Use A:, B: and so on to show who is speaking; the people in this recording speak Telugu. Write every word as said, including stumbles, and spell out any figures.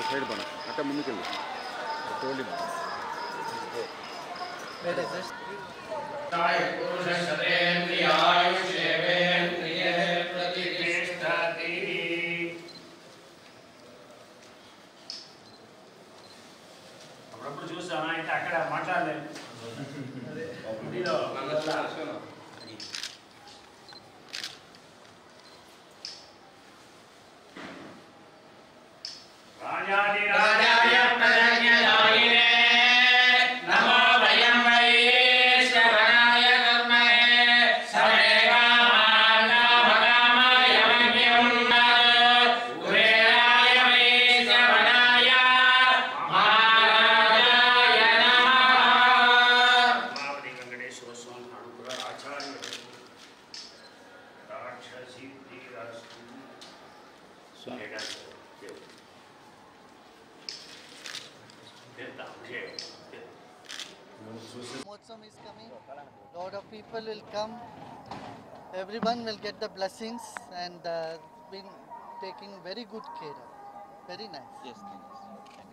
A: సైడ్ పడ అట్ట ముందుకెళ్ళి తోలి
B: Where is this?
C: అప్పుడప్పుడు చూసాను అయితే అక్కడ మాట్లాడలేదు రాజాది రాజాయ ప్రజ్ఞాయనే నమో వయం వై శ్రవణాయ కర్మహే సవేగామాన భగామాయ మహ్యం కుబేరాయ వై శ్రవణాయ మహారాజాయ నమః మావడి వెంకటేశ్వర స్వామి అనుగ్రహ ఆచార్య రాక్షసి తీరస్తు స్వామిగా
B: Motsam is coming. Lot of people will come. Everyone will get the blessings and uh, been taking very good care of. Very nice.
D: Yes, thank you.